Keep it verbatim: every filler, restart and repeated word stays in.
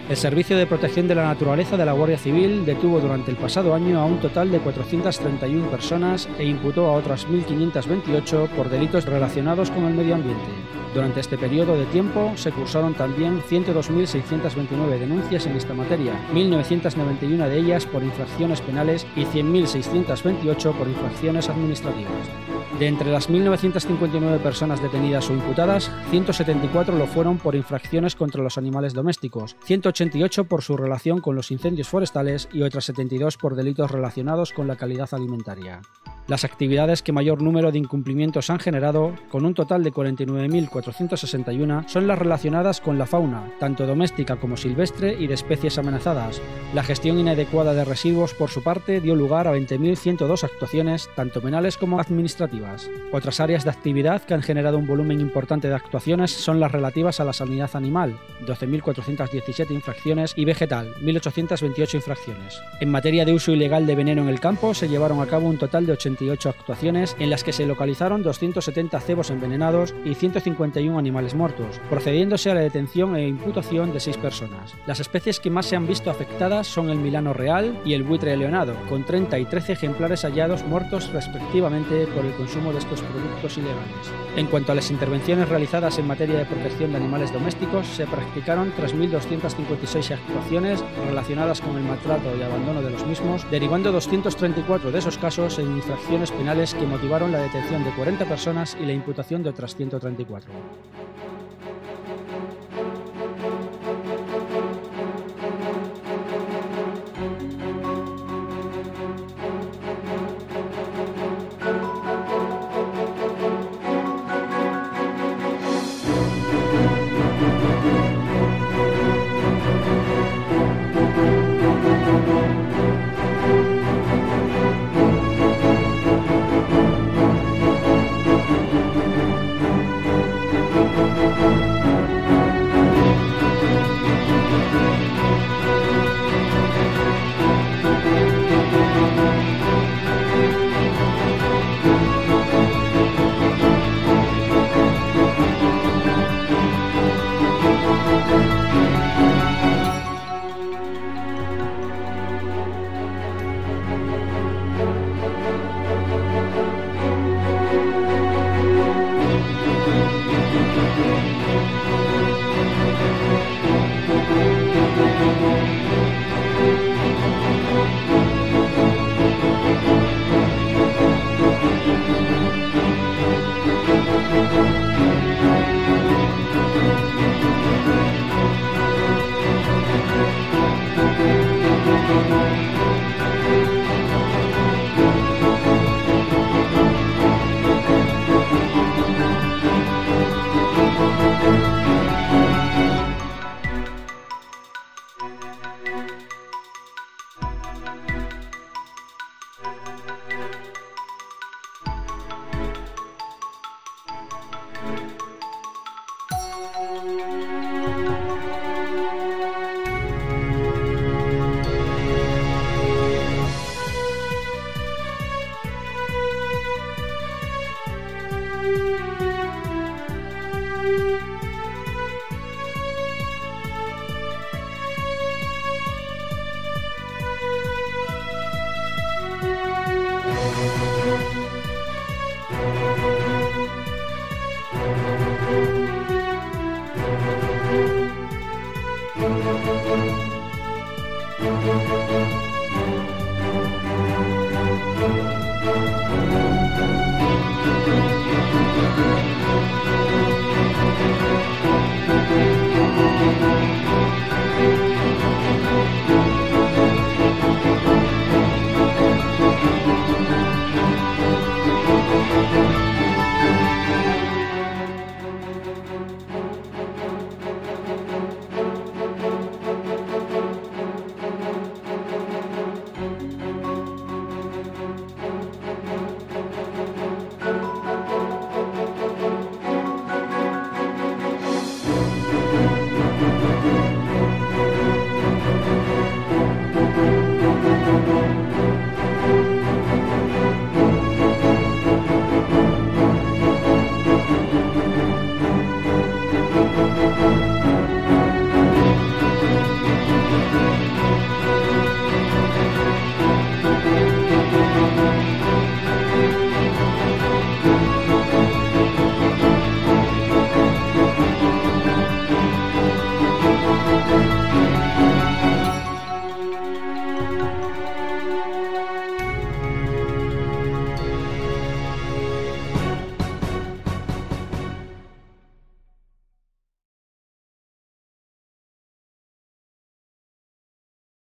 El Servicio de Protección de la Naturaleza de la Guardia Civil detuvo durante el pasado año a un total de cuatrocientas treinta y una personas e imputó a otras mil quinientas veintiocho por delitos relacionados con el medio ambiente. Durante este periodo de tiempo se cursaron también ciento dos mil seiscientas veintinueve denuncias en esta materia, mil novecientas noventa y una de ellas por infracciones penales y cien mil seiscientas veintiocho por infracciones administrativas. De entre las mil novecientas cincuenta y nueve personas detenidas o imputadas, ciento setenta y cuatro lo fueron por infracciones contra los animales domésticos, ciento ochenta y ocho por su relación con los incendios forestales y otras setenta y dos por delitos relacionados con la calidad alimentaria. Las actividades que mayor número de incumplimientos han generado, con un total de cuarenta y nueve mil cuatrocientas sesenta y una, son las relacionadas con la fauna, tanto doméstica como silvestre y de especies amenazadas. La gestión inadecuada de residuos, por su parte, dio lugar a veinte mil ciento dos actuaciones, tanto penales como administrativas. Otras áreas de actividad que han generado un volumen importante de actuaciones son las relativas a la sanidad animal, doce mil cuatrocientas diecisiete infracciones, y vegetal, mil ochocientas veintiocho infracciones. En materia de uso ilegal de veneno en el campo, se llevaron a cabo un total de ochenta y ocho actuaciones en las que se localizaron doscientos setenta cebos envenenados y ciento cincuenta y uno animales muertos, procediéndose a la detención e imputación de seis personas. Las especies que más se han visto afectadas son el milano real y el buitre leonado, con treinta y trece ejemplares hallados muertos respectivamente por el consumo de estos productos ilegales. En cuanto a las intervenciones realizadas en materia de protección de animales domésticos, se practicaron tres mil doscientas cincuenta y seis actuaciones relacionadas con el maltrato y abandono de los mismos, derivando doscientos treinta y cuatro de esos casos en infracciones penales que motivaron la detención de cuarenta personas y la imputación de otras ciento treinta y cuatro.